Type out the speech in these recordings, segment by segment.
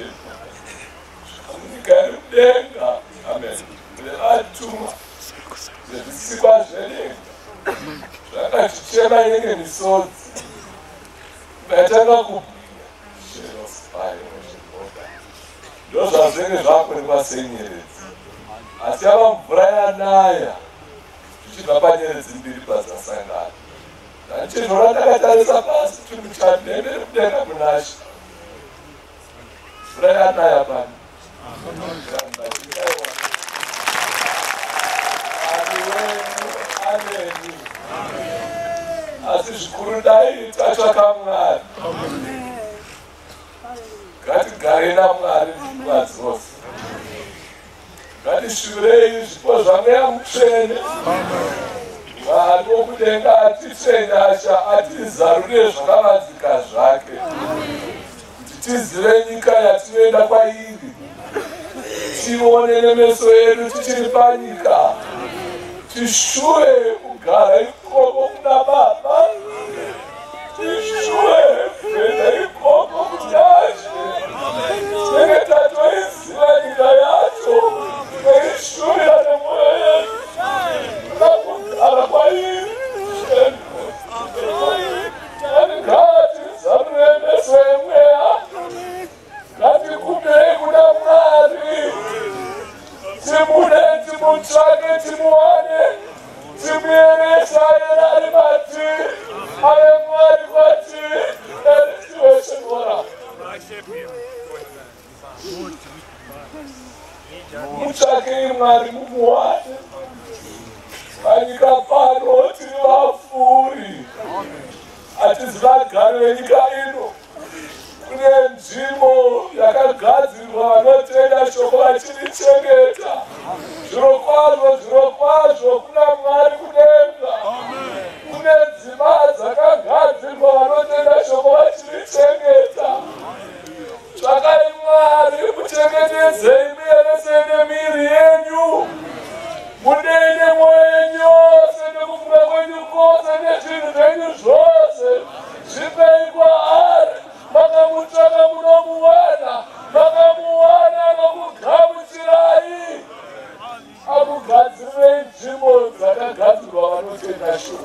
nyika iri mudenga. Amen. Atuma zvisikwa zvedenga zvakatichema inenge misodzi ngatanga kubhuya share of fire ndozvazvinenge zvakonekwa senyeredzi, asi yava mvura yanaya zvichibva panyeredzi mbiri padzasangana. Ndachizvona ndakatarisa pasi timuchandemere kudenga munasha mvura yanaya pano. Asi zvikuru dai tatsvaka Mwari, ngatigare naMwari nguva dzose, ngatishuvei zvipo zvaMweya Mutsvene. Mwari wokudenga atitsve nyasha, atizarure zvakavanzika zvake, kuti tizive nyika yatinoenda kwairi, tione nemeso edu tichiri panyika, tishuwe kugara ikoko kuna Baba, tishuwe kuenda ikoko kunyasha, tinenge tatoiziva nyika yacho, teishuvira nemwoyo yedu kuda kugara kwairi. Ngatizarure meso eMweya, ngatikubei kuna Mwari, timude, timutsvake, timuwane, timuyeresa yena ari matiri, ave Mwari kwatiri, situation. Mutsvakei Mwari mumuwane. Panyika pano tiri vapfuri, hatizi vagari venyika ino. Kune nzvimbo yakagadzirwa vanotenda shoko vachirichengeta. Zvirokwazvo kuna Mwari kudenga. Kune dzimba dzakagadzirwa vanotenda shoko vachirichengeta. Tsvakai Mwari kuchengetedzei muyerese nemiri yenyu. Mudende mwoyo yenyu yose nekufunga kwenyu kwose nezvinhu zvenyu zvose. Zvipei kwaari. Makamutsvaka munomuwana, makamuwana anokugamuchirai, akugadzirirei nzvimbo dzakagadzirwa vanotenda shoko.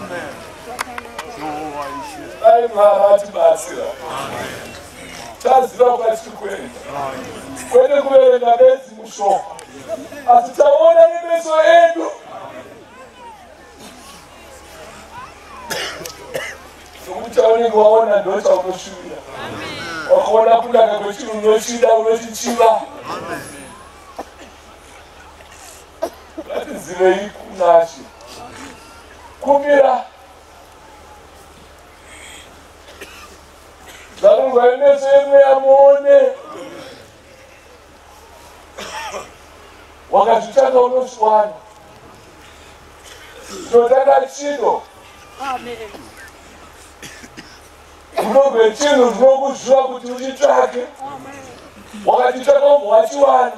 Dai Mwari atibatsira. Taziva kwatiri kuenda, kwete kuverenga bedzi mushoko, asi taona nemeso edu. Nokuti chaunenge waona ndo chaunoshuvira. Wakaona kunaka kwechinhu unochida, unochichiva. Ngatizivei kunashe, kumira zvarongwa imeso yeMweya muone. Wakazvitsvaka unoswana, tinotanga chido. Unogwe chinhu zvinokuziva kuti uchitsvake. Wakachitsvaka ubva wachiwana.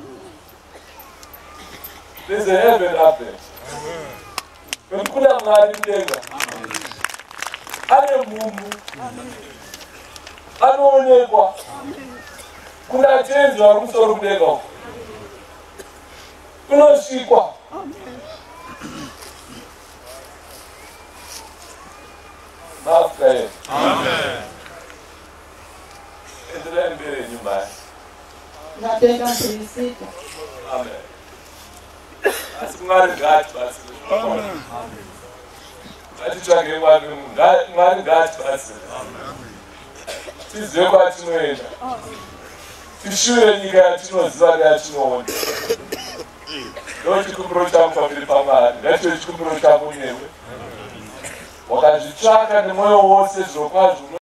There's a heaven up there. Nokuti kuna Mwari mudenga. Ane mumbu, anoonekwa. Kuna tenzi vari kumusoro kudenga uko. Kunosvikwa. Amen. Endelea mbele nyumbani. Natenga kurisika. Amen. Asi Mwari ngati basi. Amen. Atitsvake Mwari ngati basi. Tizive kwatinoenda. Tishure nyika yatinoziva neyatinoona. Ndo chikumbiro changu pamberi paMwari. Ndacho chikumbiro changu newe. Wakazvitsvaka nemwoyo wose zvirokwazvo.